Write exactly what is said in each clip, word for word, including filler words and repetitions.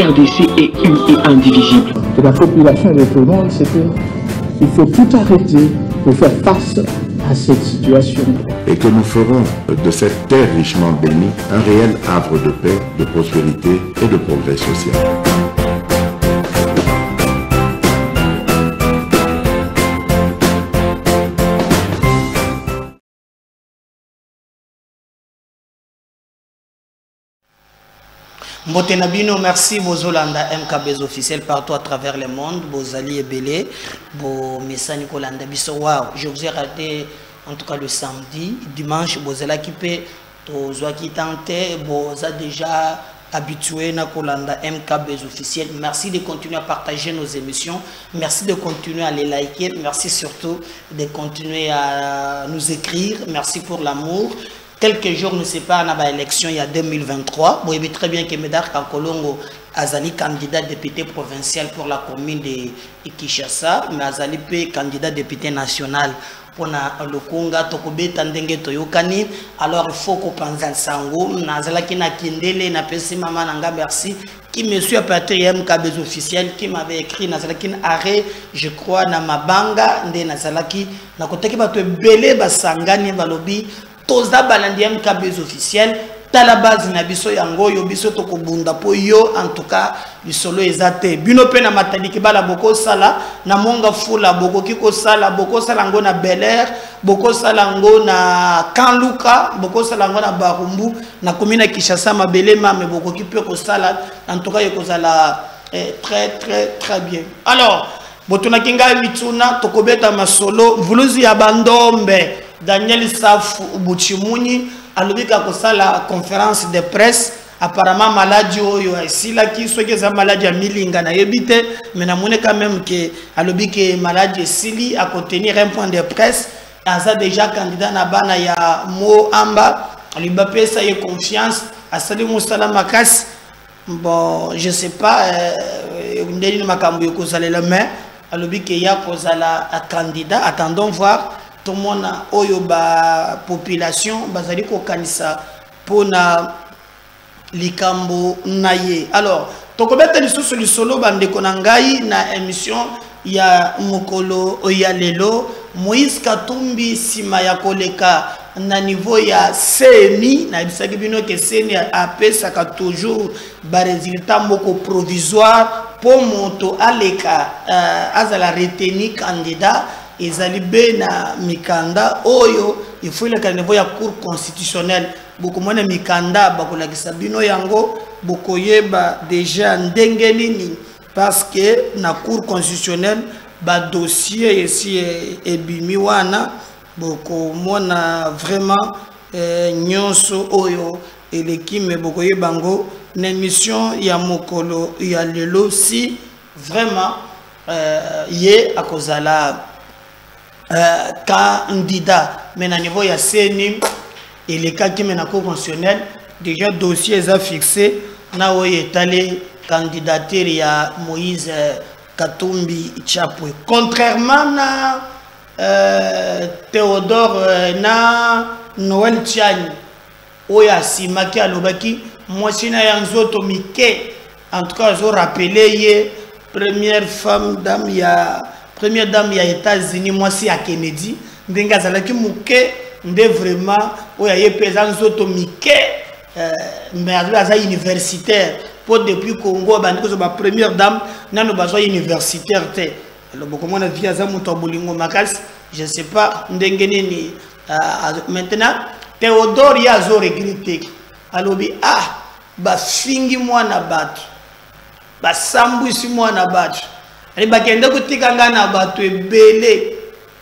R D C est une et indivisible. Et la population de tout le monde, c'est qu'il faut tout arrêter pour faire face à cette situation. Et que nous ferons de cette terre richement bénie un réel havre de paix, de prospérité et de progrès social. Mbotenabino, merci Bozolanda M K B officiel partout à travers le monde, Bozali et Belé, Bo Messa Nicolanda Biso. Wow, je vous ai raté en tout cas le samedi, dimanche, Bozala qui peut, Tozoa qui tentait, Boza déjà habitué à Kolanda M K B officiel. Merci de continuer à partager nos émissions, merci de continuer à les liker, merci surtout de continuer à nous écrire, merci pour l'amour. Quelques jours nous séparent à l'élection il y a deux mille vingt-trois. Vous savez très bien que Médard Kankolongo Azali candidat député provincial pour la commune de Kinshasa, mais Azali pe candidat député national pour le Congo, Tokobeta Ndenge Toyokani. Alors il faut qu'on pense à Sango, Nazala qui n'a kindele, n'a pas si maman nanga merci, qui me suit à partir M K B officiel, qui m'avait écrit Nazala qui arrêt, je crois, na mabanga, nde Nazala qui n'a côté qui va te belé basangani balobi. Toza balandi M K B officiel tala base na biso yango yo biso to kobunda po yo en tout cas lisolo ezate bino pe na matadi ki bala boko sala na monga fula boko kiko sala boko sala ngo na Bel Air boko sala ngo na Kanluka boko sala ngo na Barumbu na commune Kinshasa mabele mame boko ki pe ko sala en tout cas yoko sala eh, très très très bien. Alors botuna kinga mituna tokobeta masolo vuluzi ya bandombe Daniel Saf Buchimuni a levé la conférence de presse. Apparemment, maladie oyo ici là qui soit que ça maladie à milinga na yebite, mais na mone quand même que a levé que maladie sili à contenir un point de presse. Aza déjà candidat na bana ya Mo Amba, Alibapé ça y confiance. A Salim Moussala Makas, bon je sais pas, ndeni makambo yo kozala la main. A levé que ya kozala a candidat. Attendons voir. Tout le monde oyo ba population bazali ko kanisa pona likambo naye. Alors tokobeta lisusu lisolo bande konangai na émission ya mokolo ya lelo Moïse Katumbi sima ya koleka na niveau ya C N I na bisaki bino ke C N I a pesa ka toujours ba résultat moko provisoire pour moto aleka uh, azala retenu candidat ezali na mikanda oyo il faut le niveau ya cour constitutionnelle beaucoup mona mikanda bakolakisa bino yango bokoyeba déjà ndenge nini parce que na cour constitutionnelle ba dossier ici ebimi wana beaucoup mona vraiment eh, nyonso oyo elekime bokoyeba ngo na émission ya mokolo ya lelo si vraiment euh, ye akozala Euh, candidat mais à niveau ya C N I et les cas qui mènent à cour constitutionnelle déjà dossier est fixé na oye talé candidature ya Moïse Katumbi Chapwe contrairement na euh, Théodore euh, na Noël Tiani oya simaki alobaki moi sina ya nzoto mike en tout cas je rappelé ye première femme dame ya première dame ya États-Unis moi si à Kennedy ndenga zalaki muke nde vraiment oya ye pesa nzoto mike euh, mais aza universitaire pour depuis Congo bandi ko ba première dame nano bazo universitaire te le beaucoup na vie aza muto bolingo makasi je sais pas ndenge nini euh, maintenant Théodore ya zo regretter alobi ah ba fingi mwana batu ba sambwisi mwana batu ali bakende kutikanga na batu ebele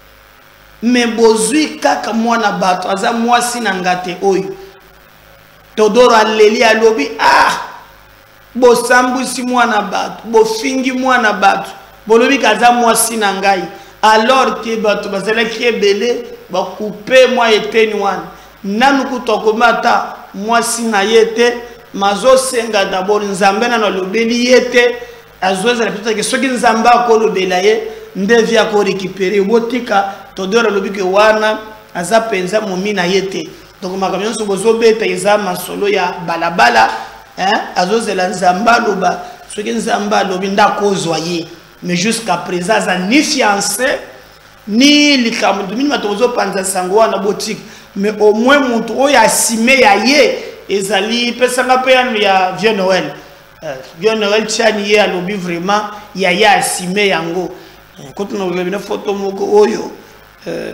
me bozui kaka mwana batu aza mwasi na ngate oyo Théodore aleli alobi ah bo sambwisi mwana batu bo fingi mwana batu bolobi kaza mwasi na ngai alors que batu bazala ki ebele ba couper moi eteni wana nanu kutokomata mwasi na yete mazo senga d'abord nzambe na lobeli yete azoza peut-être que soki nzamba ko lobela ye ndevia ko récupérer botika Théodore lobi ke wana aza penza momi na yete donc makamyo so bozo beta eza masolo ya balabala hein azoza la nzamba loba ce qui nous a lobi ndako zoyer mais jusqu'à présent ça ni fiancé ni likamdu mini matozo panza sango na boutique mais au moins mon oyo assimé ya ye ezali pesanga pe ya vieux Noël vieux Noël tiani ye alobi vraiment ya ya assimé yango quand on a une photo moko oyo euh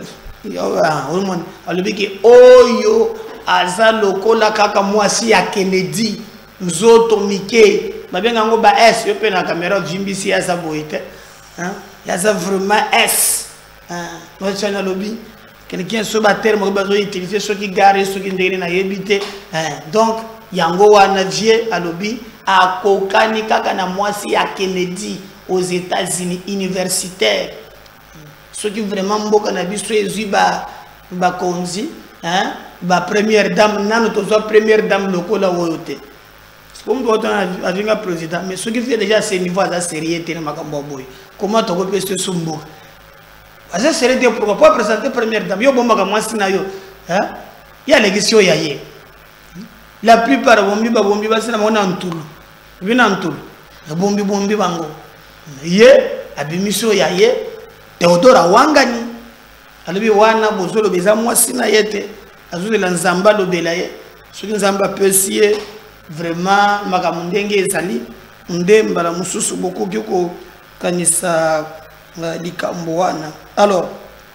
alobi ke oyo aza lokola kaka mwasi ya Kennedy nzoto mike babenga ngo ba S yo pe na caméra vimbisi ya za boite hein ya za vraiment S hein no chana lobby quelqu'un so ba terme ba zo utiliser ceux qui garent ceux qui ndere na yebite hein donc yango wana vie a lobby a kokani kaka na mwasi ya Kennedy aux États-Unis universitaire ceux qui vraiment mboka na biso ezui ba ba konzi hein ba première dame nano to zo première dame lokola woyote comme doit avoir un président mais ce qui fait déjà ce niveau à la série est makambo boy comment tu peux pester sumbo à ça serait pour pas présenter première dame yo bomba ka mwasi na yo hein il y a l'élection yaye la plupart bombi ba bombi ba sina mona ntulu bina ntulu bombi bombi bango ye abimiso yaye Theodora Wangani alobi wana bozolo beza mwasi na yete azule la nzamba lo belaye soki nzamba pesier vraiment makamundenge ezali ndemba la mususu beaucoup kiko kanisa likambo wana. Alors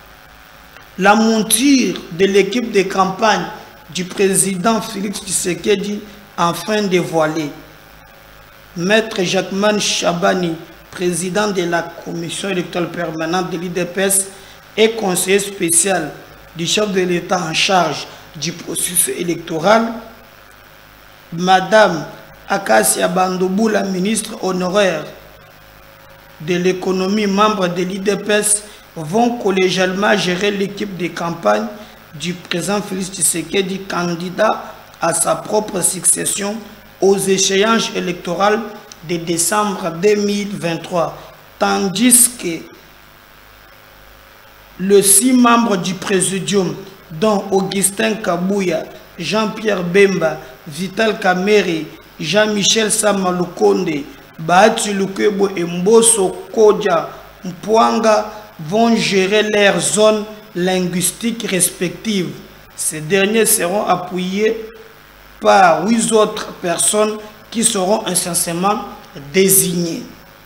la monture de l'équipe de campagne du président Félix Tshisekedi enfin dévoilée. Maître Jacquemin Chabani, président de la commission électorale permanente de l'I D P S et conseiller spécial du chef de l'État en charge du processus électoral, Madame Akasia Bandoubou, la ministre honoraire de l'économie, membre de l'I D P S, vont collégialement gérer l'équipe de campagne du président Félix Tshisekedi, candidat à sa propre succession aux échéances électorales de décembre deux mille vingt-trois, tandis que les six membres du présidium, dont Augustin Kabouya, Jean-Pierre Bemba, Vital Kamere, Jean-Michel Samalukonde, Bahati Lukebo et Mboso Kodja Mpwanga, vont gérer leurs zones linguistiques respectives. Ces derniers seront appuyés par huit autres personnes qui seront essentiellement désignées.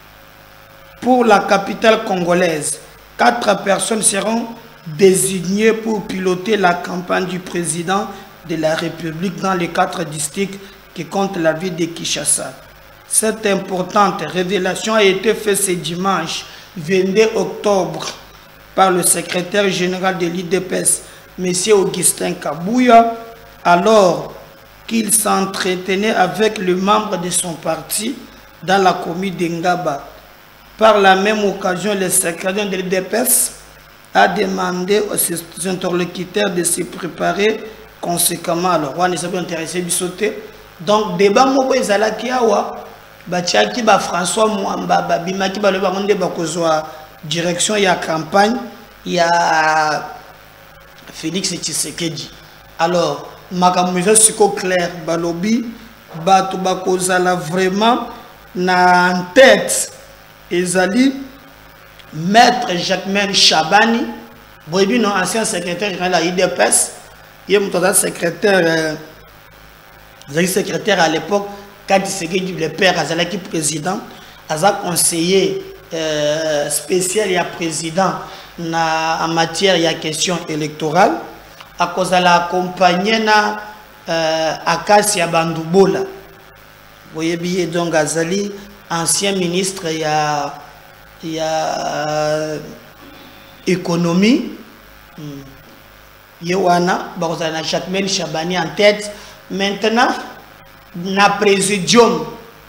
Pour la capitale congolaise, quatre personnes seront désignées pour piloter la campagne du président de la République dans les quatre districts qui comptent la ville de Kinshasa. Cette importante révélation a été faite ce dimanche vingt-deux octobre par le secrétaire général de l'I D P S, M. Augustin Kabouya, alors qu'il s'entretenait avec le membre de son parti dans la commune d'Engaba. Par la même occasion, le secrétaire de l'I D P S a demandé aux interlocuteurs de se préparer conséquemment. Alors, on est intéressé à sauter. Donc, débat moko ezalaki awa batiaki ba François Mwamba babimaki ba le bangonde bakozwa direction ya campagne ya Félix Tshisekedi. Alors, makamuzo siko clair balobi bato bakozala vraiment na en tête ezali Maître Jacquemin Chabani, boyebi non ancien secrétaire général de la I D P S, il est secrétaire euh, secrétaire à l'époque quand Tshisekedi le père azalaki président, aza conseiller euh, spécial et président na en matière ya question électorale, à cause de la accompagné na euh, Akasia Bandoubola. Vous voyez bien donc azali ancien ministre ya ya euh, économie hmm. Yewana bakozala na Jacquemin Chabani en tête. Maintenant na présidium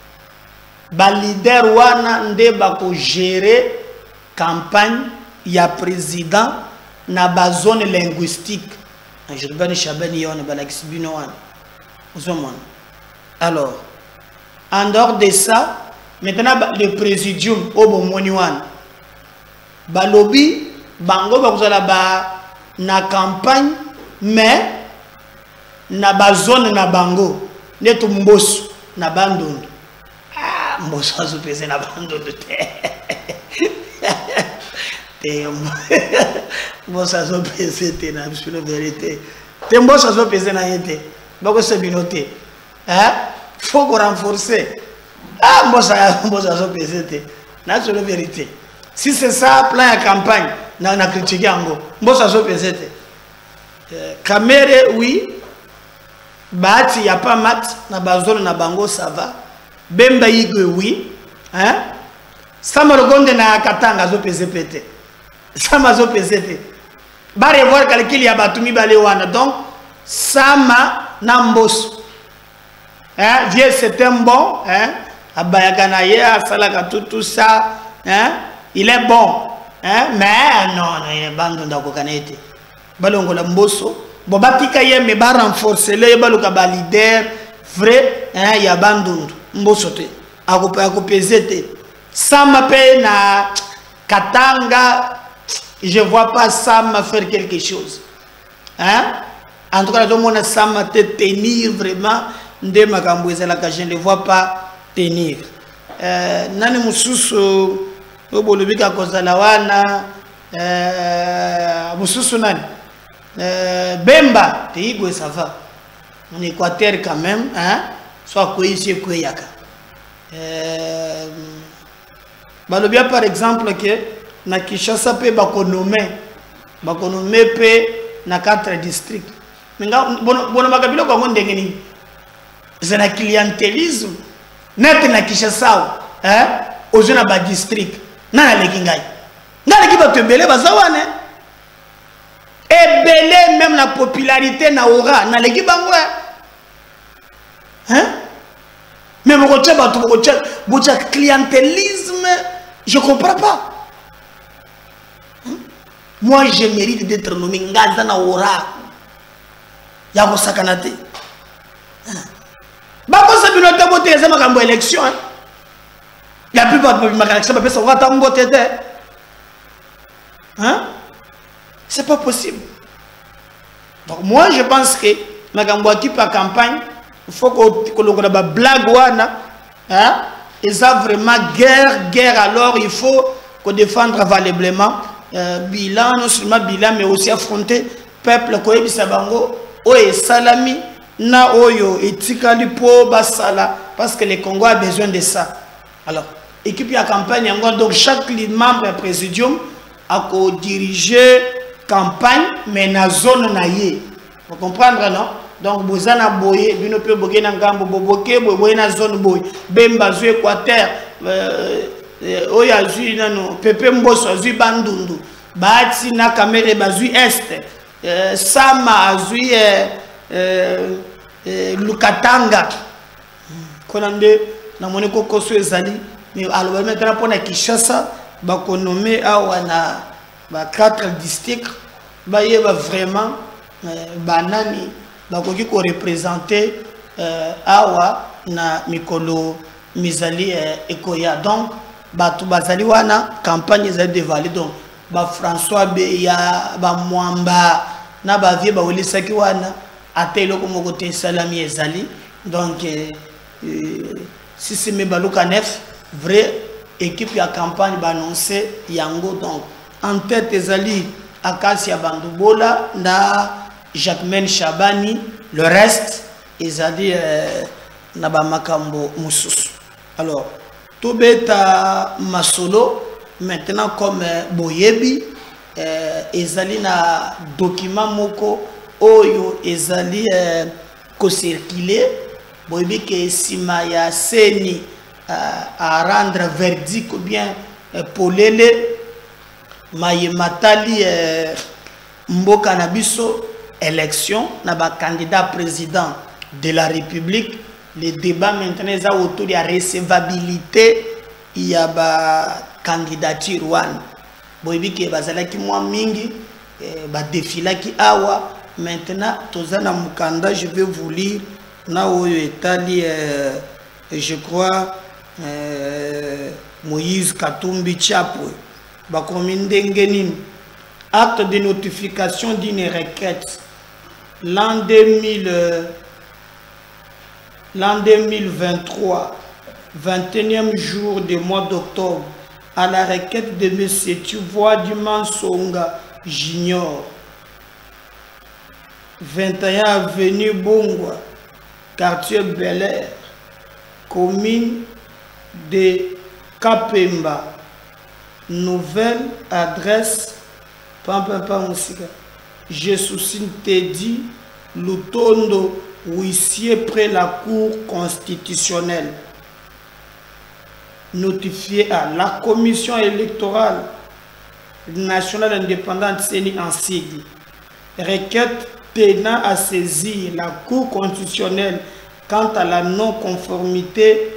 ba leader wana nde bako gérer campagne ya président na ba zone linguistique. Jacquemin Chabani yona ba lakisibino wana uzomona. Alors en dehors de ça, maintenant le présidium au bomoni wana ba lobby bango bakozala ba na campagne mais na ba zone na bango neto mboso na bandondo ah ah mboso azopesa na bando de terre te mboso azopesa te na la vérité te mboso azopesa na yete bako se binote hein faut qu'on renforcer ah mboso mboso azopesa te na la vérité si c'est ça plan de campagne na na critiquer ngo mboso azopesa te Kamere oui Bahati y a pas mat na bazone na bango ça va Bemba Igwe oui hein Samorogonde na Katanga zo pese pete Sama zo pese te ba revoir calcul ya batumi bale wana donc Sama na Mboso hein vieux c'est un bon hein abayaka na ye asalaka tout tout ça hein il est bon hein mais non non il est bando ndako kanete balongo la Mboso bon batika ye me ba renforcer le baluka ba leader vrai hein ya bandundu Mboso te akope akopeze te Sama pe na Katanga je vois pas Sama faire quelque chose hein en tout cas tout le monde Sama te tenir vraiment nde makambo ezala ka je ne vois pas tenir euh nani mususu obolobika kozala wana euh mususu nani Euh, Bemba, Igwe ça va. En Équateur quand même, hein. Soit quoi ici, quoi yaka. Euh, Balobia par exemple que na Kinshasa pe bakonome, bakonome pe na quatre districts. Mais nga bono bono makabilo kwa ngonde ngeni. C'est na clientélisme. Net na Kinshasa, hein. Ozona ba district. Na na lekingai. Na lekiba tembele bazawane. Et belé même la popularité na aura na leki bango hein même roche batu roche bocha clientélisme je comprends pas hein? Moi je mérite d'être nommé ngaza na aura ya ko sakanate ba ko sa bino te bote za makambo élection hein la plupart de ma élection ba pesa ko ta mbote te hein. C'est pas possible. Donc moi je pense que Magambo qui par campagne, il faut que l'on ait une blague hein, et ça vraiment guerre, guerre alors il faut qu'on défendre valablement euh, bilan, non seulement bilan mais aussi affronter peuple ko ebisa bango oye salami na oyo etikali po basala parce que le Congo a besoin de ça. Alors équipe ya campagne donc chaque membre du présidium a co diriger campagne mais na zone na ye vous comprendre non donc bozana boye bino pe boke na ngambo boboke boye na zone boye Bemba zu Équateur euh oya zu nano Pepe Mboso zu Bandundu Bahati na Kamere bazu est euh, Sama zu euh, euh, Lukatanga konande na moneko koso ezali mais alors maintenant pour na Kinshasa ba konomé awa na ba quatre districts ba yeba vraiment banani ba koki ko représenter awa na mikolo mizali ekoya donc ba tu bazali wana campagne za dévalé donc ba François Beya ba Mwamba na ba vie ba olisaki wana atelo ko mokote salami ezali donc si c'est me baluka neuf vrai équipe ya campagne ba annoncer yango donc en tête ezali Akasia Bandubola na Jacquemaine Chabani le reste ezali euh, na ba makambo mususu. Alors tobeta masolo maintenant comme euh, boyebi euh, ezali na document moko oyo ezali euh, ko circuler boyebi ke sima ya seni euh, à rendre verdict ou bien euh, polele Maye Matali euh, Mboka Nabiso élection na ba candidat président de la République. Le débat maintenant est autour de la recevabilité il y a ba candidature one boyebi ke bazala ki mwa mingi eh, ba défila ki awa maintenant tozana mukanda je vais vous lire na oyo etali euh, je crois euh, Moïse Katumbi Chapwe. Acte de notification d'une requête l'an deux mille l'an deux mille vingt-trois vingt et unième jour du mois d'octobre, à la requête de M. Tuvois du Mansonga Junior, vingt et un avenue Bongwa, quartier Bel Air, commune de Kapemba, nouvelle adresse Pampampa Moussika. Je soucigne Teddy Lutondo, huissier près la Cour constitutionnelle. Notifié à la Commission électorale nationale indépendante C E N I en sigle. Requête tenant à saisir la Cour constitutionnelle quant à la non-conformité.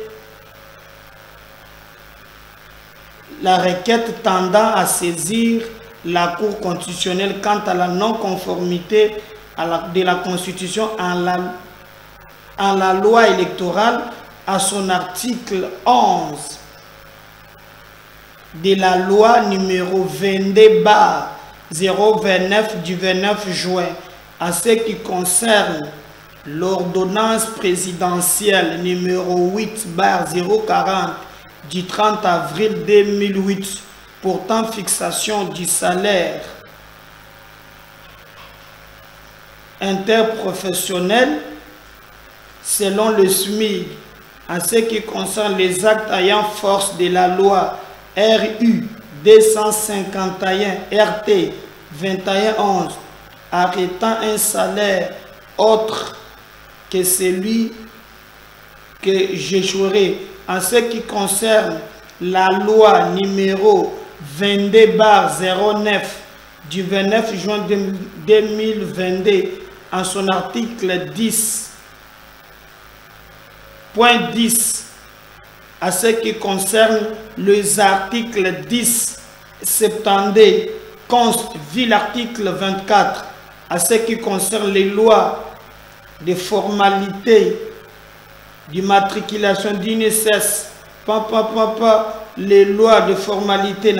La requête tendant à saisir la Cour constitutionnelle quant à la non-conformité de la Constitution en la, en la loi électorale à son article onze de la loi numéro vingt-deux barre zéro vingt-neuf du vingt-neuf juin en ce qui concerne l'ordonnance présidentielle numéro huit barre zéro quarante du trente avril deux mille huit portant fixation du salaire interprofessionnel selon le S M I C en ce qui concerne les actes ayant force de la loi R U deux cent cinquante et un R T vingt et un onze arrêtant un salaire autre que celui que j'échouerai en ce qui concerne la loi numéro vingt-deux barre zéro neuf du vingt-neuf juin deux mille vingt-deux en son article dix point dix à ce qui concerne les articles dix, soixante-douze, conste, vu l'article vingt-quatre, à ce qui concerne les lois de formalité d'immatriculation d'I N S S, papa, papa, les lois de formalité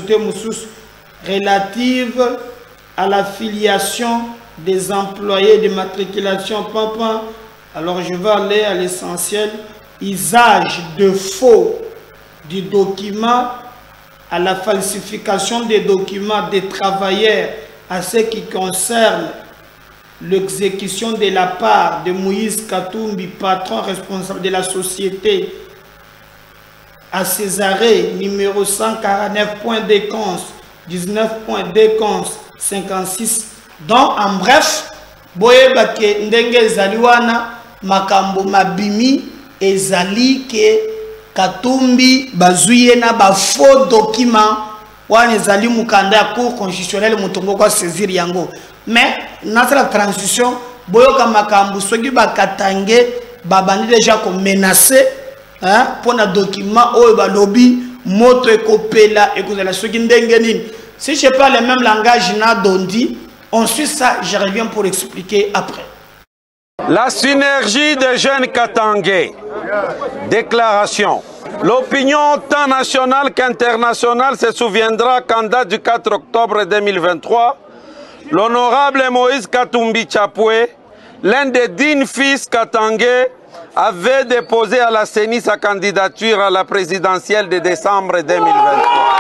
relatives à la filiation des employés de matriculation, papa. Alors je vais aller à l'essentiel. Usage de faux du document à la falsification des documents des travailleurs à ce qui concerne l'exécution de la part de Moïse Katumbi, patron responsable de la société, à Césarée, numéro cent quarante-neuf point deux cons, dix-neuf point deux cons, cinquante-six. Donc, en bref, boye bake ndenge zaliwana makambo mabimi ezali ke Katumbi bazuye na ba faux document wana ezali mukanda ya cour constitutionnelle mutongo kwa saisir yango. Mais notre la transition boyoka makambo soki bakatange babandi déjà ko menacer hein pour na document oyo ba lobby moto ekopela ekozala soki ndenge nini. Si je parle le même langage na dondi, ensuite ça je reviens pour expliquer après. La synergie des jeunes Katangais. Déclaration. L'opinion tant nationale qu'internationale se souviendra qu'en date du quatre octobre deux mille vingt-trois, l'honorable Moïse Katumbi Chapwe, l'un des dignes fils Katangais, avait déposé à la C E N I sa candidature à la présidentielle de décembre deux mille vingt-trois.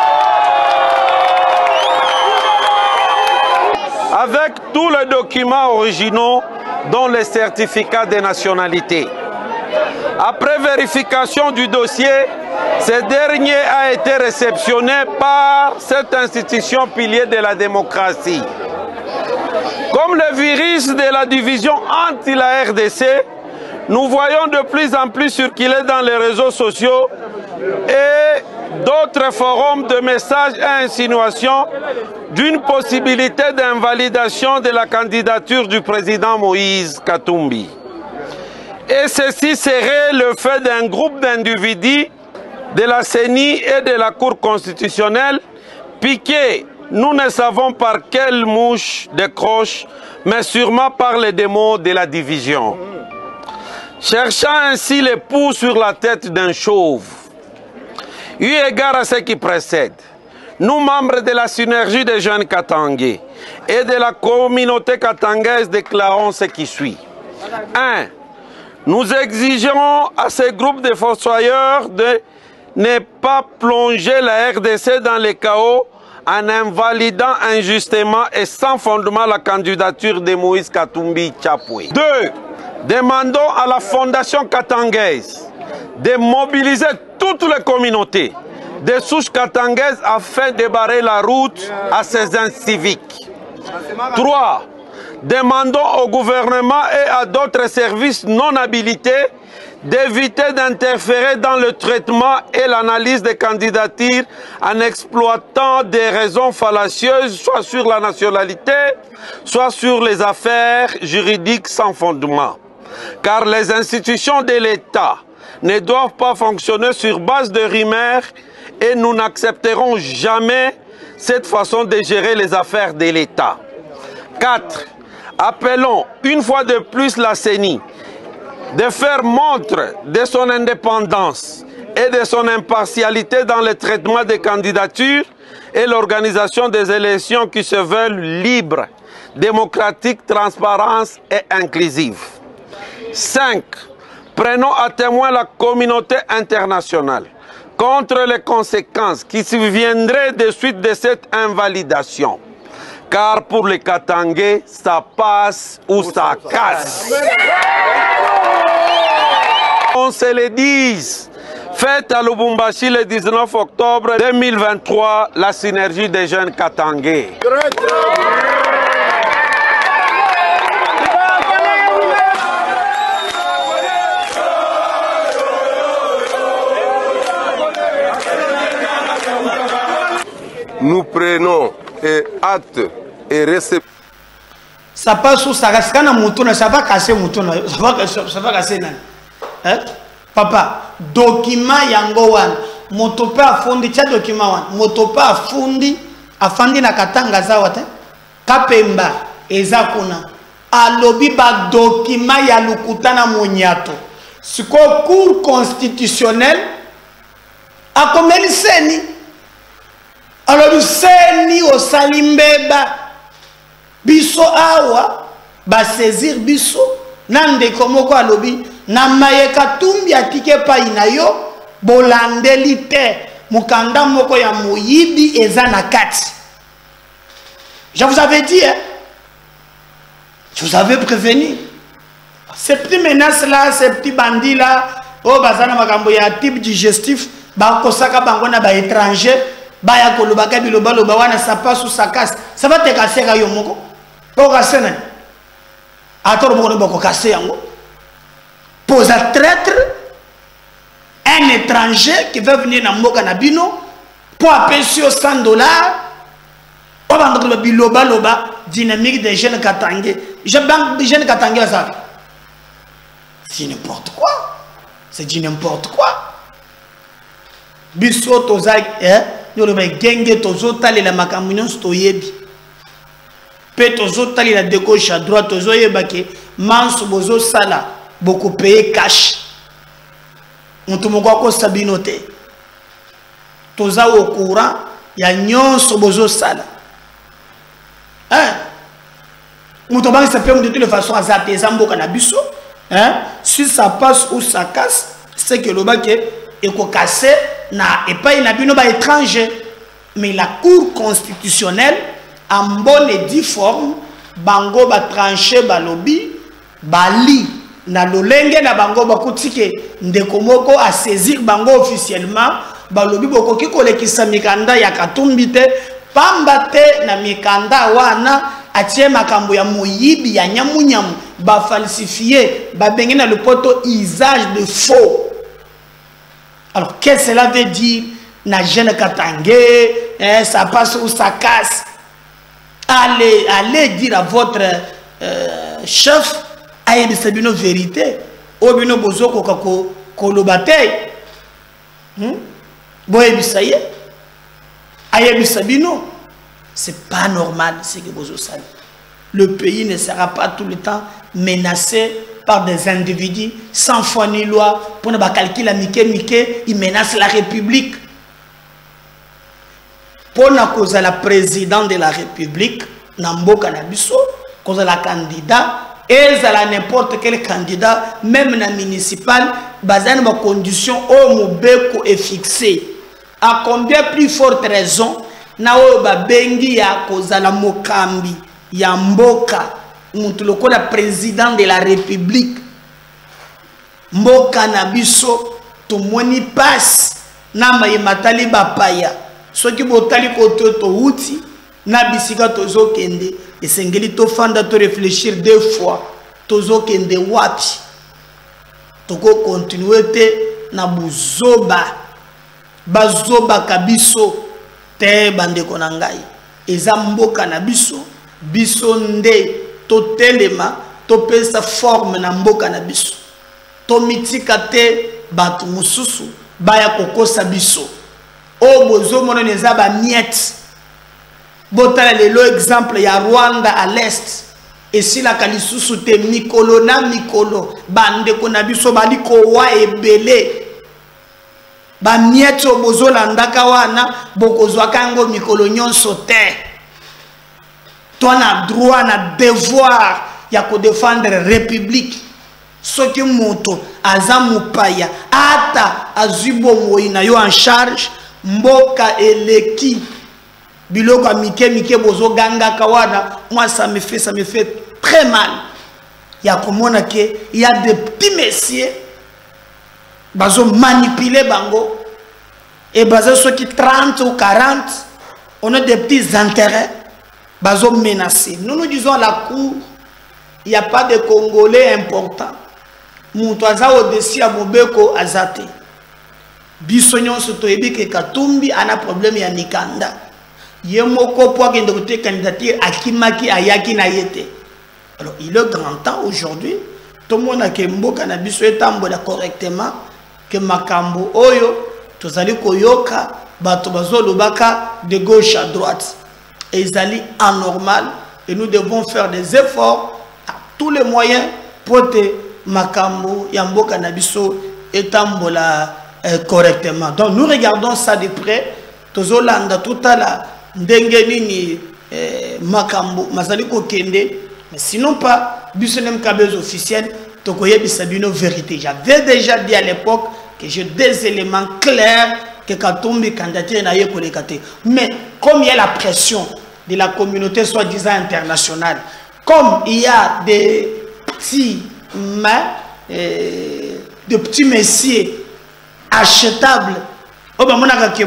Avec tous les documents originaux, dont les certificats de nationalité. Après vérification du dossier, ce dernier a été réceptionné par cette institution pilier de la démocratie. Comme le virus de la division anti la R D C, nous voyons de plus en plus circuler dans les réseaux sociaux et d'autres forums de messages et insinuations d'une possibilité d'invalidation de la candidature du président Moïse Katumbi. Et ceci serait le fait d'un groupe d'individus de la C E N I et de la Cour constitutionnelle piqués, nous ne savons par quelle mouche décroche, mais sûrement par les démons de la division. Cherchant ainsi les poux sur la tête d'un chauve. Eu égard à ce qui précède, nous, membres de la synergie des jeunes Katangais et de la communauté katangaise, déclarons ce qui suit. un. Nous exigeons à ces groupes de fossoyeurs de ne pas plonger la R D C dans le chaos en invalidant injustement et sans fondement la candidature de Moïse Katumbi Chapwe. Deux, demandons à la Fondation Katangaise de mobiliser toutes les communautés des souches katangaises afin de barrer la route à ces inciviques. Trois, demandons au gouvernement et à d'autres services non habilités d'éviter d'interférer dans le traitement et l'analyse des candidatures en exploitant des raisons fallacieuses, soit sur la nationalité, soit sur les affaires juridiques sans fondement. Car les institutions de l'État ne doivent pas fonctionner sur base de rumeurs et nous n'accepterons jamais cette façon de gérer les affaires de l'État. Quatre. Appelons une fois de plus la C E N I de faire montre de son indépendance et de son impartialité dans le traitement des candidatures et l'organisation des élections qui se veulent libres, démocratiques, transparentes et inclusives. Cinq. Prenons à témoin la communauté internationale contre les conséquences qui surviendraient de suite de cette invalidation. Car pour les Katangais, ça passe ou ça casse. On se le dise. Fête à Lubumbashi le dix-neuf octobre deux mille vingt-trois, la synergie des jeunes Katangais. Nous prenons et acte et réception. Ça passe ou ça casse. Quand on ça va casser Moutouna. Ça va casser. Hein? Papa, document yango wan. Motopa afundi cha document wan. Motopa afundi afandi na katanga zawate. Kapemba eza kuna. Alobi ba document ya lukutana monyato. Siko cour constitutionnel a komeli seni. Alors seni o salimbeba biso awa ba saisir biso nande komoko alobi na mayeka tumbi atike pa inayo bolandeli te mukanda moko ya moyibi eza na kati. Je vous avais dit hein? Je vous avais prévenu. Ces petits menaces là, ces petits bandits là, oh bazana makambo ya type digestif ba kosaka bango na ba étranger. Baya kolobaka biloba loba wana ça passe ou ça casse. Ça va te casser ka yo moko. Ko casser na. Atoro moko boko casser yango. Pose à traître un étranger qui veut venir na mboka na bino pour appeler sur cent dollars. Pour vendre le biloba loba dynamique des jeunes Katangais. Je banque des jeunes Katangais ça. C'est n'importe quoi. C'est dit n'importe quoi. Biso tozak hein nous le genge tozo tali la makamino stoyebi pe tozo tali la de gauche à droite tozo yeba ke manso bozo sala beaucoup payer cash on moko ko sabinote toza au courant ya nyonso bozo sala hein muto bang ça peut de toute façon azate zamboka na biso hein si ça passe ou ça casse c'est que le baké et ko casser na et pas na bino ba étranger mais la cour constitutionnelle en bonne et due forme bango ba trancher ba lobby bali na lolenge na bango ba kutike ndeko moko a saisir bango officiellement ba lobby boko ki kolekisa mikanda ya Katumbi te pamba te na mikanda wana atie makambo ya moyibi ya nyamunyamu ba falsifier ba bengi na le poto usage de faux. Alors, qu'est-ce que cela veut dire? Na jeune Katangais, hein, ça passe ou ça casse. Allez, allez dire à votre euh, chef, aïe, c'est une vérité. Ou bien, bozo ko kolobate. Hum? Boye bisaye. Aïe, bisabino. C'est pas normal, c'est que bozo sali. Le pays ne sera pas tout le temps menacé par des individus sans foi ni loi pour ne pas calculer la Mickey Mickey, ils menacent la République. Pour la cause la présidente de la République, Nambo Kanabiso, cause la candidat et à n'importe quel candidat, même dans municipal, basé sur les conditions où Mobeko est fixé. À combien plus forte raison, na oba bengi ya kozala mokambi ya mboka, mutuloko la président de la République, mboka na biso, tomoni passe, na mayematali bapaya, soki botali koto to uti, na bisika tozo kende, et sengeli to fanda to réfléchir deux fois, tozo kende wapi, toko continuer te na buzoba, bazoba kabiso, te bande konangai, eza mboka na biso, biso nde, to telema, to pesa forme na mboka na biso, to mitika te batu mususu, baya kokosa biso, o bozo mono neza ba miette, botala lelo exemple ya Rwanda à l'est, et si la kalisusu te mikolo na mikolo, bande konabiso baliko wa ebele, ba miette o bozo landaka wana, bokozwa kango mikolo nyonso te. Toi na droit na devoir ya ko défendre république. Soki moto azamu paya, ata azubo moina yo en charge, mboka eleki. Biloko a mike mike bozo ganga kawana, moi ça me fait ça me fait très mal. Ya komona ke il y a des petits messieurs bazo manipuler bango et bazo ceux qui trente ou quarante, on a des petits intérêts bazo menacer. Nous nous disons à la cour, il n'y a pas de Congolais importants. Moutaza au-dessus à Mobeko azate. Bisonyon sotoyebi ke Katumbi ana problème ya Nikanda. Yemoko po akende kote candidature akimaki ayaki na yete. Alors il est grand temps aujourd'hui tout le monde a ke mboka na biso etambola correctement que makambo oyo tozali koyoka bato bazolobaka de gauche à droite et ils anormal et nous devons faire des efforts à tous les moyens pour te makambo ya mboka na biso etambola euh, correctement. Donc nous regardons ça de près. Tozolanda tout à la ndenge nini euh, makambo mazali ko kende, mais sinon pas bisonem kabez officiel tokoye bisabino vérité. J'avais déjà dit à l'époque que j'ai des éléments clairs que Katumbi candidature na yeko lekate. Mais comme il y a la pression de la communauté soi-disant internationale, comme il y a des petits mains, euh, de petits messieurs achetables, on va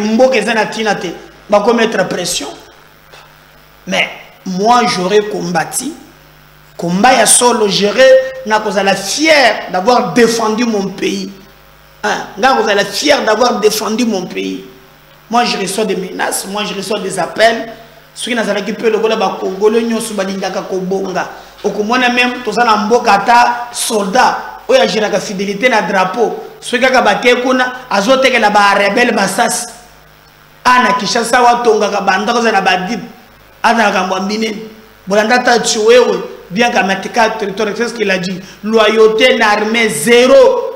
mettre pression. Mais moi j'aurais combattu, combat ya solo, j'aurais la fier d'avoir défendu mon pays. Hein, vous êtes fier d'avoir défendu mon pays. Moi je reçois des menaces, moi je reçois des appels. Ceux qui n'ont pas pu le Congolais, nous sommes Kobonga. Au Komona même, tous les mbokata soldats, où il y a la fidélité na drapeau. Ceux qui ont battu kuna, azote que la ba rebelle basas. Ana Kishasa wa tonga ka banda ko na badib. Ana ka mbambine. Bolanda ta tuwewe bien qu'à matika territoire, c'est ce qu'il a dit. Loyauté na armée zéro.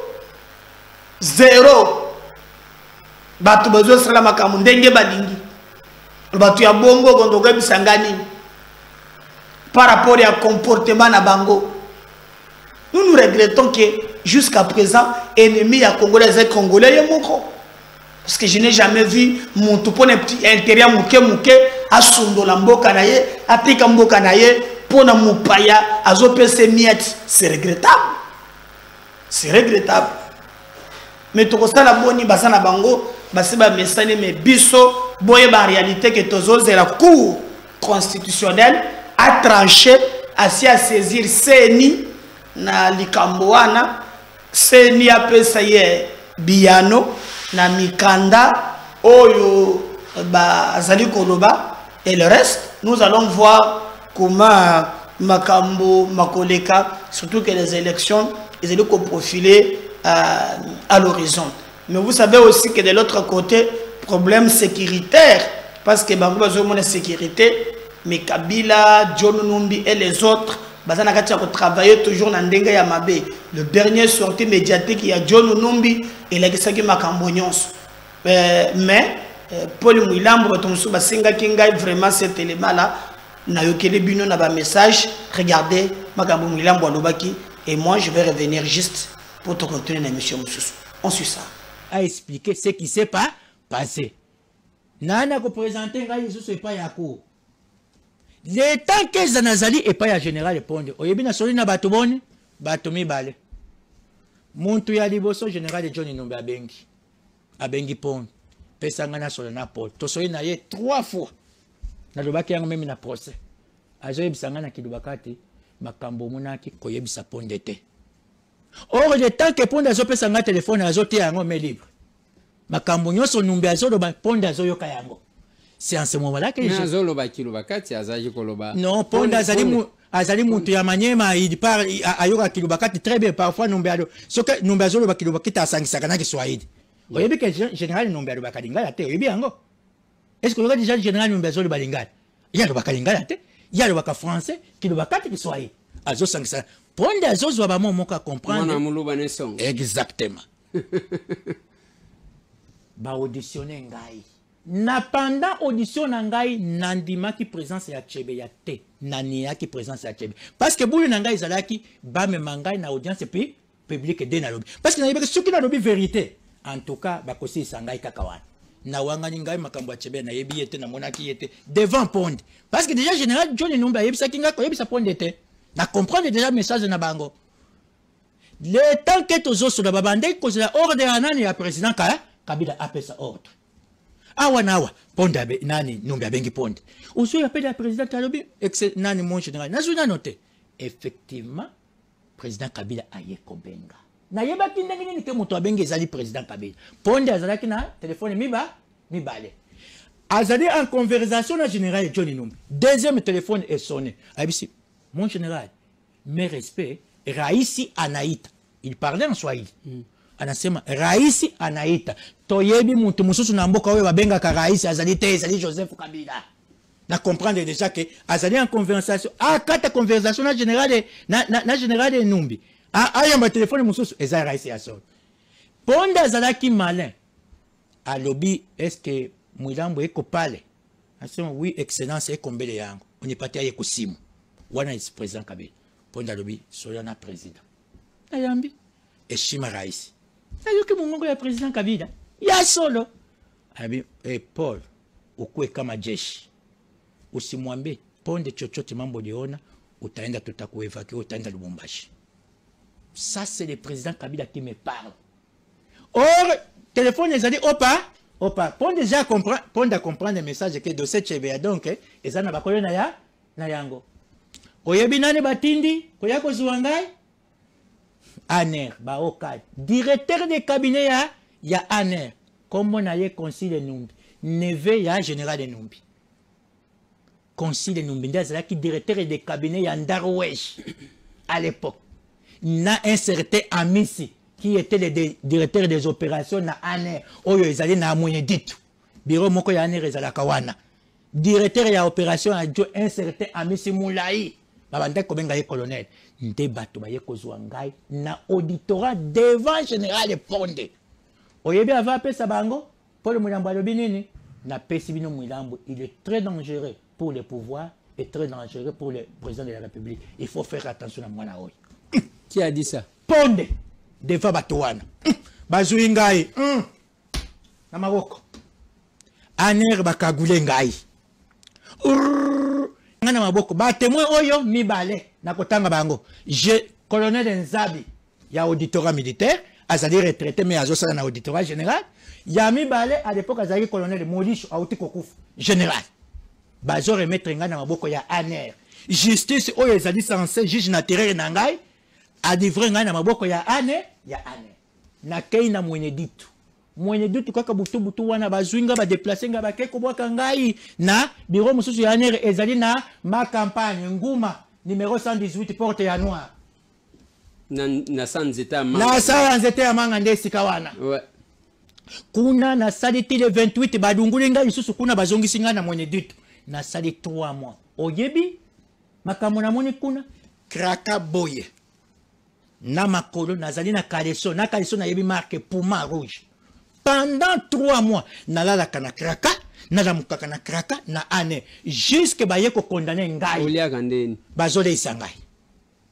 Zéro. Batu bazo sala makamu ndenge balingi. Batu ya bongo kondoka bisangani. Par rapport au comportement na bango. Nous nous regrettons que jusqu'à présent, ennemi à Congolais et Congolais est moko. Parce que je n'ai jamais vu mon tout petit intérieur mouké mouké à Sundola mboka naye, à Tika mboka naye, pour na moupaya, à zopese miette. C'est regrettable. C'est regrettable. Mais tout ça la boni basana bango, basiba mesane mais biso boye ba réalité que tozo c'est la cour constitutionnelle a tranché à saisir Seni na likamboana Seni a pesaye Biano na Mikanda oyo ba zali koloba et le reste nous allons voir comment makambo makoleka surtout que les élections ils allaient profiler à, à l'horizon. Mais vous savez aussi que de l'autre côté problème sécuritaire parce que bango bazo la sécurité. Mais Kabila, John Numbi et les autres, ils travaillent toujours dans Ndenga Yamabe. Le dernier sortie médiatique, il y a John Numbi et les gens qui m'ont mais Paul Mouilambo, vraiment cet élément-là, n'a eu que les binos, n'a pas message. Regardez makambo milambo alobaki et moi je vais revenir juste pour te continuer l'émission Moussous. On suit ça. A expliqué ce qui s'est pas passé. Nana ko présenter ngai Moussous et pas yako. Le temps que Zanazali et pas ya général Ponde. Oyebi na soli na bato boni, bato mibale. Muntu ya liboso général John Numbi abengi. Abengi Ponde. Pesanga na soli na Paul. To soli na ye trois fois. Na lobaki yango même na procès. Azo yebisanga na kidubakati makambo munaki koyebisa Ponde te. Or le temps que Ponde azo pesanga téléphone azo te yango mais libre. Makambo nyonso Numbi azo loba Ponde azo yoka yango. C'est en ce moment-là que je... Non, Ponde azali mu azali muntu ya manyema il part ayoka kilubakati très bien parfois Numbi alo. Ce que Numbi azo loba kilubakita asangisa na Kiswahili. Oyebi que général Numbi alo bakalingala te oyebi yango. Est-ce que le déjà général Numbi azo loba lingala? Il y a le bakalingala te. Il y a le baka français kilubakati Kiswahili. Azo sangisa. Ponde azo zo ba momo ka comprendre. Exactement. Ba auditionner ngai. Na pendant audition nangai nandima ki présence ya Tchebe ya te nania ki présence ya Tchebe parce que boule nangai zalaki ba me mangai na audience puis public de na lobby parce que na yebeka soki na lobby vérité en tout cas ba kosi sangai kakawana na wanga ngai makambo ya Tchebe na yebi ete na monaki ete devant Ponde parce que déjà général John Numbi yebisa kinga ko yebisa Ponde te na comprendre déjà message na bango le temps que tozo so da babande ko la ordre anani ya président ka Kabila apesa ordre. Awa nawa Ponde abe nani Numbi abengi Ponde. Oso appelle la président Talobi ex nani mon général. Nazu na noté. Effectivement président Kabila aye kobenga. Na yeba kindenge nini ke moto abengi ezali président Kabila. Ponde azalaki na téléphone miba mibale. Azali en conversation na général John Numbi. Deuxième téléphone est sonné. Abisi mon général mes respects Raisi Anaïta. Il parlait en Swahili. Mm. Anasema Raisi Anaïta. Toyebi muntu mususu na mboka oyo babenga ka Raisi azali te ezali Joseph Kabila. Na comprendre déjà que azali en conversation a kata conversation na général na na, na général Numbi. A aya ma téléphone mususu ezali Raisi aso. Ponde azalaki malin. A lobby est-ce que Mwilambo eko pale? Asema oui excellence eko mbele yango. Onipati aye kusimu. Wana is président Kabila. Ponde lobby soyana président. Ayambi eshima Raisi. Ayo ke mungo ya président Kabila. Ya solo. Abi eh, Paul ukue kama jeshi. Usimwambie Ponde chochote mambo liona utaenda tutakuevacue utaenda Lubumbashi. Ça c'est le président Kabila qui me parle. Or téléphone les a dit opa opa Ponde déjà comprendre Ponde à comprendre le message que de cette chebe donc eh ezana bakoyo na ya na yango. Oyebi nani batindi koyako zuwangai Aner Baoka directeur de cabinet ya ya Aner comme on a eu concile Numbi neveu ya général Numbi concile Numbi ndazala ki directeur de cabinet ya Ndarouesh à l'époque na un certain Amisi qui était le directeur des opérations na Aner oyo ezali na moyen dit bureau moko ya Aner ezala kawana directeur ya opération a un certain Amisi Moulai babanda ko benga ye colonel nde bato ba ye kozwa ngai na auditorat devant général Ponde oyebi ava pesa bango Paul Mwilambo alobi nini na pesi bino Mwilambo il est très dangereux pour le pouvoir et très dangereux pour le président de la République il faut faire attention à mwana oyo. Qui a dit ça? Ponde devant bato wana bazui ngai na maboko Aner bakagule ngai ngana maboko ba témoin oyo mibale na kotanga bango je colonel Nzabi ya auditorat militaire azali retraité mais azosala na auditorat général ya mibale à l'époque azali colonel Molisho auti kokufu général bazo remettre ngana maboko ya Aner justice oyo ezali censé juge naturel na ngai a livrer ngana maboko ya Aner ya Aner na kei na mwenye ditu mwenye ditu kaka butu butu wana bazwinga ba déplacer nga ba keko bwaka ngai na bureau mususu ya Aner ezali na ma campagne nguma numéro cent dix-huit porte ya noir na na sanzeta manga na sanzeta ya manga ndesi kawana ouais kuna na saliti le vingt-huit badunguli nga isusu kuna bazongisi nga na mwenye ditu na sali trois mois oyebi makambo na moni kuna kraka boye na makolo nazali na kaleso na kaleso na yebi marque Puma rouge pendant trois mois nalalaka na kraka nalamukaka na kraka na ane jusque baye ko condamner ngai olia kandeni bazole isangai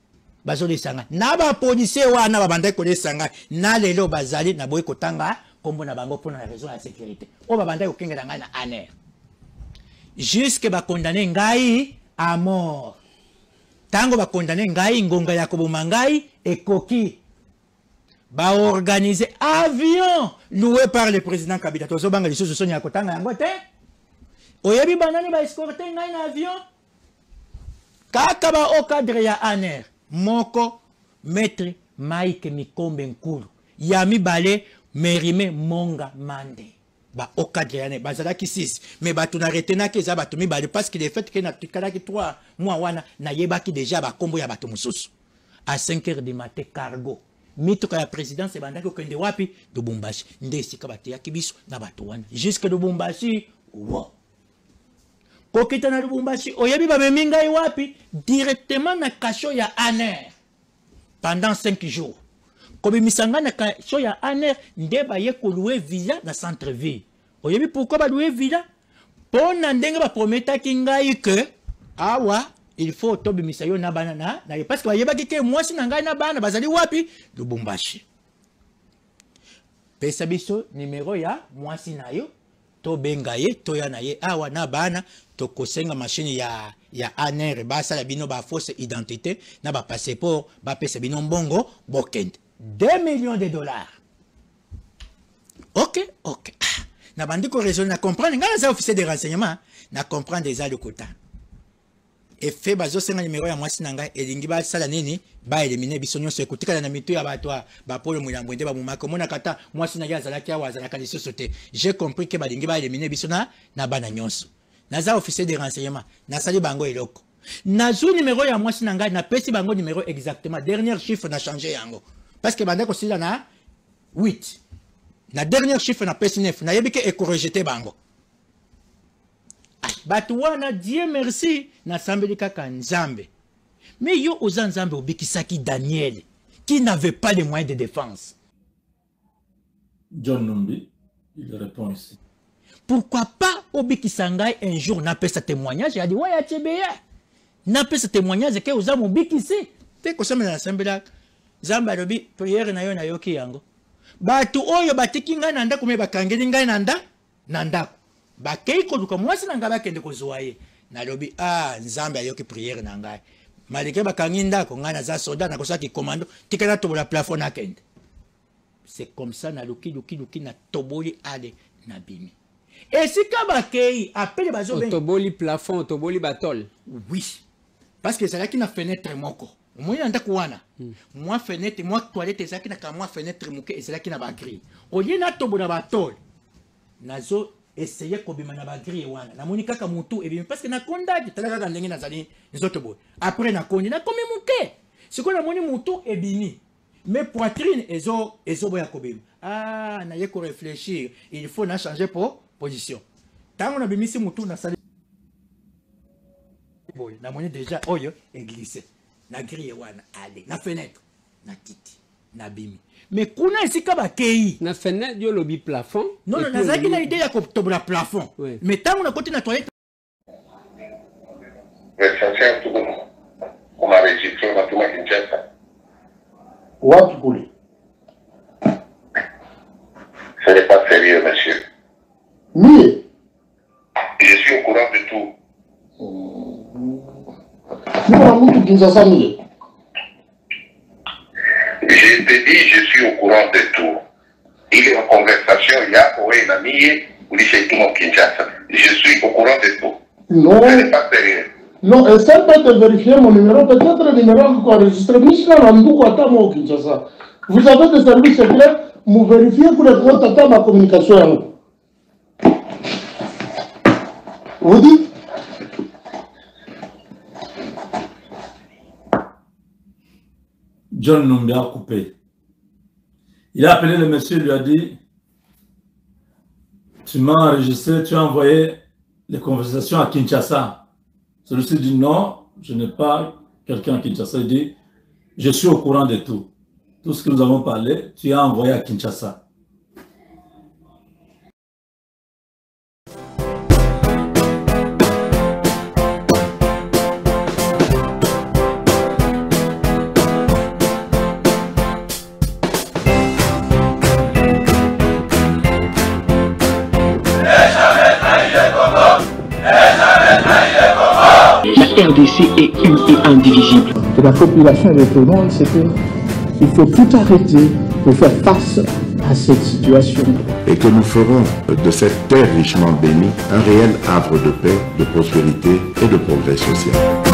bazolesa ngai na bapolisier wana babandaki kolesa ngai na lelo bazali na boyi kotanga kombo na bango mpona na raison ya sécurité oyo babandaki kokengela ngai na aner jusque bakondane ngai à mort tango bakondane ngai ngonga ya koboma ngai ekoki baorganiser avion loué par le président Kabila tozobanga lisusu soni ya kotanga yango te oyebi banani baescorte ngai na avion kaka ba au cadre ya aner moko maître Mike Mikombe Nkulu ya mibale Merime Monga Mande ba au cadre ya aner bazalaki six mais batu na retenaki eza batu mibale parce que le fait que na tukalaki trois mois wana na yebaki déjà ba kombo ya batu mususu à cinq heures du matin cargo mituka ya présidence bandaki okende wapi Lubumbashi nde esika bateyaki biso na batu wana jusque Lubumbashi wow. Kokita na Lubumbashi oyebi bamemi ngai wapi directement na kasho ya aner pendant cinq jours kobimisanga na kasho ya aner nde baye kolouer villa na centre ville oyebi pourquoi ba louer villa pona ndenge ba prometaki ngai que awa il faut tobimisa yo na bana na na parce que bayebaki ke mwasi na ngai na bana bazali wapi Lubumbashi pesa biso numéro ya mwasi na yo to benga ye to ya na ye awa na bana to kosenga machine ya ya aner basa la bino ba fausse identité na ba passeport ba pesa bino mbongo bokende deux millions de dollars. Ok, ok. Na bandi ko raisonner na comprendre ngana za officier de renseignement na comprendre déjà le quota. Et fait bazo senga numéro ya mwasi nanga elingi ba sala nini ba éliminer bisonyo se kutika na mitu ya bato ba polo mulambo ndé ba mumaka mona kata mwasi na ya zalaki ya wazalaka lisusu te. J'ai compris que ba lingi ba éliminer bisona na bana nyonso. Naza officier de renseignement na sali bango eloko. Nazu numéro ya mwasi nanga na pesi bango numéro exactement dernier chiffre na changer yango. Parce que banda ko sila na huit. Na dernier chiffre na pesi neuf na yebike e corriger bango. Batouana Dieu merci na sambeli kaka nzambe. Mais yo oza nzambe obikisaki Daniel qui n'avait pas les moyens de défense. John Numbi, il répond ici. Pourquoi pas obikisangai un jour n'a pas ce témoignage, il a dit ouais ya tchebeya. N'a pas ce témoignage que oza mobikisi. Te ko sambela na sambela nzambe alobi prière na yo na yoki yango. Batu oyo batiki ngai na ndako me bakangeli ngai na nda na ndako. Bakei koluka mwasi na ngai bakende kozwa ye nalobi ah nzambe ayoki prière na ngai malike bakangi ndako ngai naza soda na kosaki commando tikana tobola plafond na kende. C'est comme ça na luki luki luki na toboli ale na bimi et si ka bakei appelle bazo ben toboli plafond toboli batol oui parce que c'est là qui na fenêtre moko moi na ndako wana moi fenêtre moi toilette c'est là qui na ka moi fenêtre muke et c'est là qui na ba grille au lieu na tobola batol nazo essayer kobima na ba grille wana na moni kaka mutu et bien parce que na kondaki tala kaka ndenge na zali nzoto boy après na kondi na komi muke siko na moni mutu ebini mais poitrine ezo ezo boya kobima ah na ye ko réfléchir il faut na changer pour position tango na bimisi mutu na sali boy na moni déjà oyo e glissé na grille wana allez na fenêtre na titi na bimi. Mais kuna esika bakei na fenêtre yo lobi plafond non non nazaki na idée ya kotobola plafond oui. Mais tango na côté na toilette l'essentiel tout bon on m'a registré ma tout ma Kinshasa What kuli ce n'est pas sérieux monsieur oui je suis au courant de tout nous on a Kinshasa mille. Je te dis, je suis au courant de tout. Il est en conversation, il y a Oé Namiye, ou chez tout mon Kinshasa. Je suis au courant de tout. Non. Ce n'est pas sérieux. Non, essaie pas de vérifier mon numéro, peut-être le numéro que vous enregistrez. Michel Randou, à mon Kinshasa. Vous avez des services secrets, vous vérifiez pour le compte à ma communication. Vous dites? John Numbi a coupé. Il a appelé le monsieur, il lui a dit, tu m'as enregistré, tu as envoyé les conversations à Kinshasa. Celui-ci dit non, je n'ai pas quelqu'un à Kinshasa. Il dit, je suis au courant de tout. Tout ce que nous avons parlé, tu as envoyé à Kinshasa. R D C est une et indivisible. De la population et de tout le monde, c'est qu'il faut tout arrêter pour faire face à cette situation. Et que nous ferons de cette terre richement bénie un réel havre de paix, de prospérité et de progrès social.